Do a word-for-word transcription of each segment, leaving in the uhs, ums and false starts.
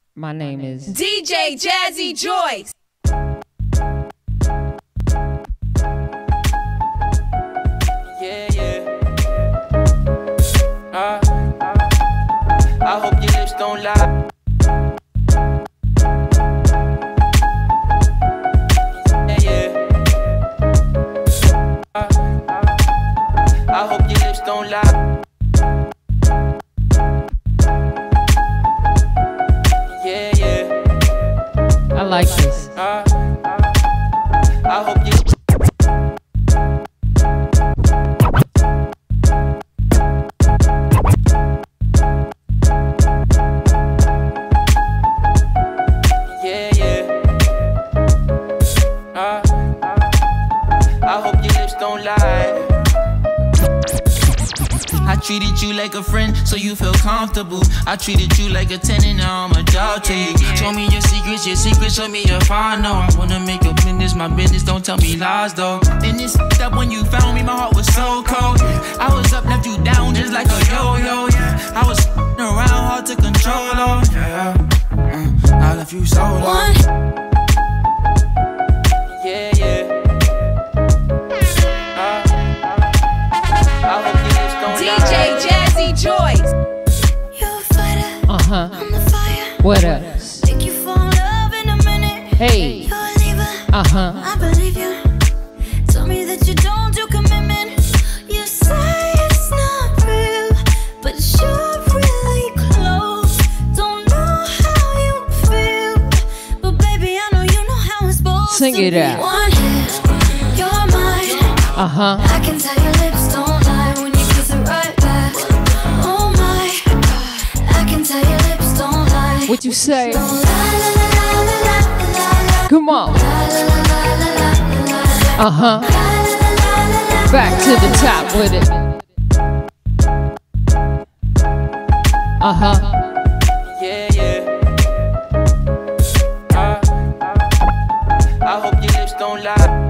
My name is D J Jazzy Joyce. Yeah, yeah. Uh, I hope your lips don't lie. Yeah, yeah. Uh, I hope your lips don't lie. Yeah, yeah. I like this. Uh, I hope you. Yeah, yeah. Uh, I hope your lips don't lie. I treated you like a friend, so you feel comfortable. I treated you like a tenant, now I'm a dog to you. Show me your secrets, your secrets, show me your fire. No, I wanna make your business my business, don't tell me lies though. And it's up when you found me, my heart was so cold. I was up, left you down just like a yo-yo. I was around, hard to control, oh yeah. Mm, I left you so long. Yeah, yeah. D J Jazzy Joyce. You're a fighter. Uh-huh. I'm the fire. What else? Make you fall in love in a minute. Hey. You're a leaver. Uh-huh. I believe you. Tell me that you don't do commitment. You say it's not real, but you're really close. Don't know how you feel, but baby, I know you know how it's supposed Sing to it be. out. One hit, you're mine. Uh-huh. I can tell your lips don't lie when you kiss it right back. Oh my, I can tell your lips don't lie. What you say? Don't lie, la la la la la la la. Come on. La la la la la la la. Uh-huh. La la la la la la. Back to the top with it. Uh-huh. Yeah, yeah. Uh, I hope your lips don't lie.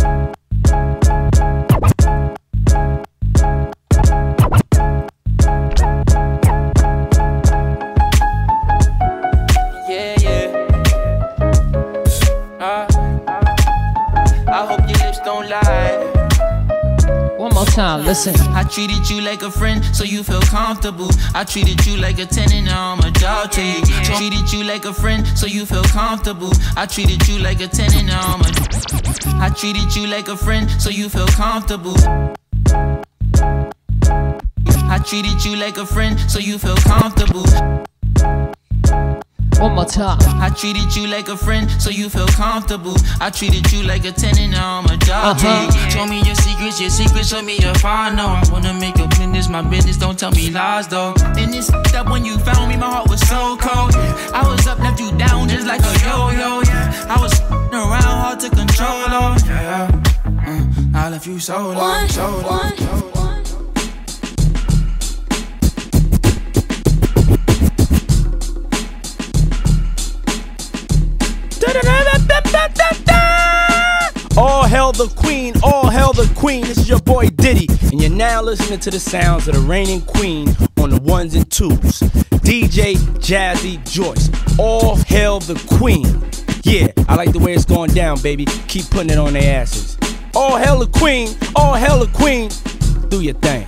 Yeah, yeah. Uh, I hope your lips don't lie. One more time, listen. I treated you like a friend, so you feel comfortable. I treated you like a tenant, now I'm a dog to you. Treated you like a friend, so you feel comfortable. I treated you like a tenant, now I'm a. I treated you like a friend, so you feel comfortable. I treated you like a friend, so you feel comfortable. One more time. I treated you like a friend, so you feel comfortable. I treated you like a tenant, now I'm a dog to Uh-huh. you. Show me your secrets, your secrets, show me your fire. No, I wanna make your business my business, don't tell me lies though. And it's up when you found me, my heart was so cold. I was up, left you down just like a yo-yo. I was around, hard to control, oh yeah. Mm, I left you so long, so long, so long. All hail the queen, all hail the queen. This is your boy Diddy, and you're now listening to the sounds of the reigning queen on the ones and twos. D J Jazzy Joyce. All hail the queen. Yeah, I like the way it's going down, baby. Keep putting it on their asses. All hail the queen, all hail the queen. Do your thing.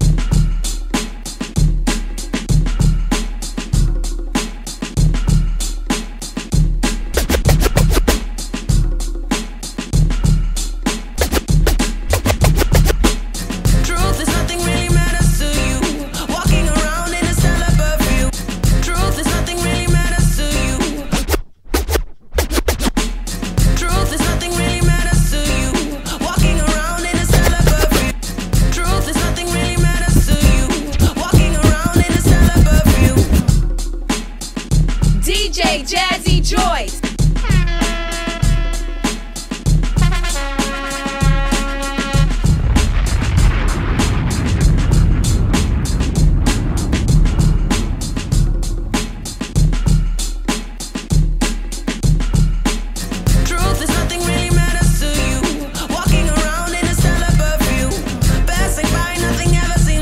Jazzy Joyce.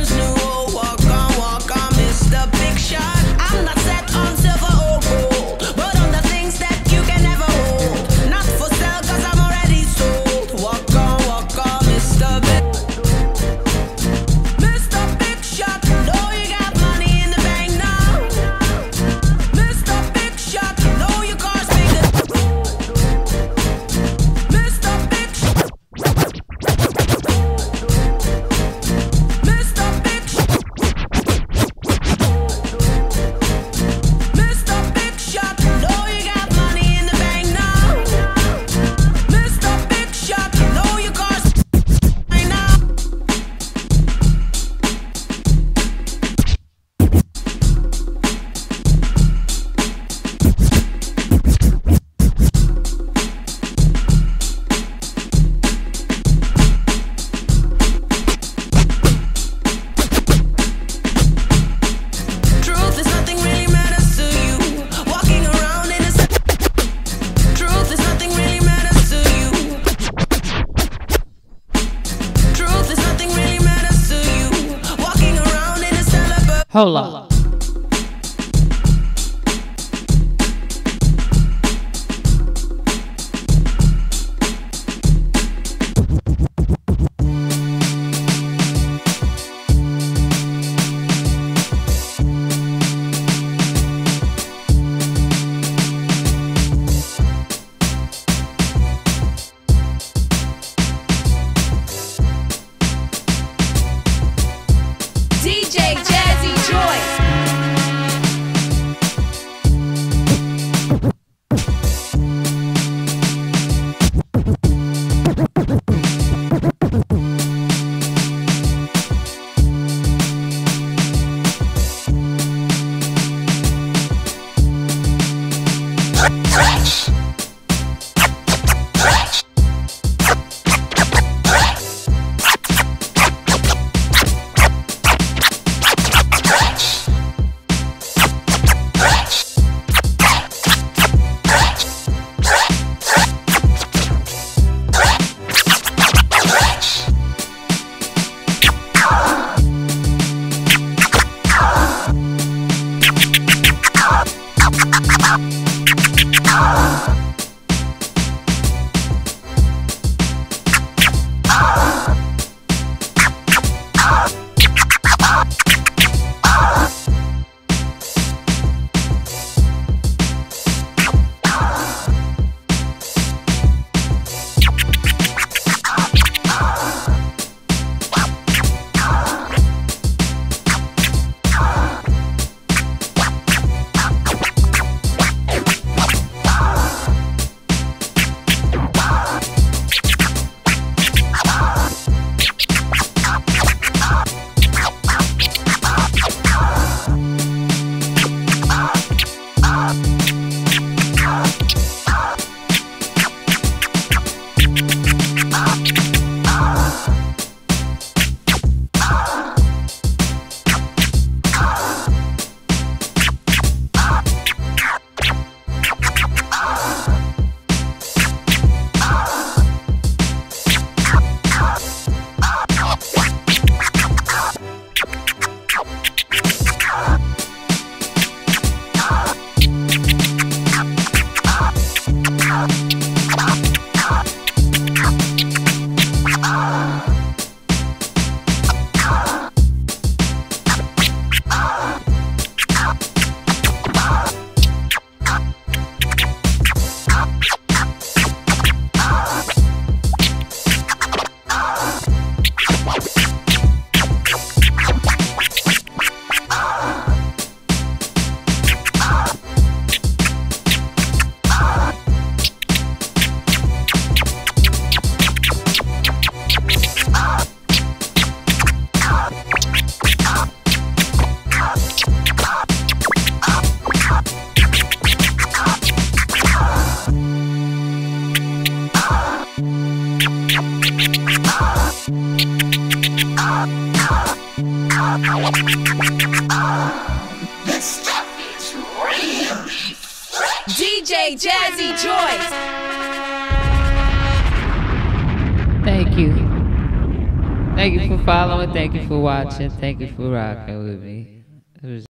Big shot. I'm not set on silver or gold. Hold up. D J Jazzy Joyce. D J Jazzy Joyce. Thank you. Thank you for following. Thank you for watching. Thank you for rocking with me. It was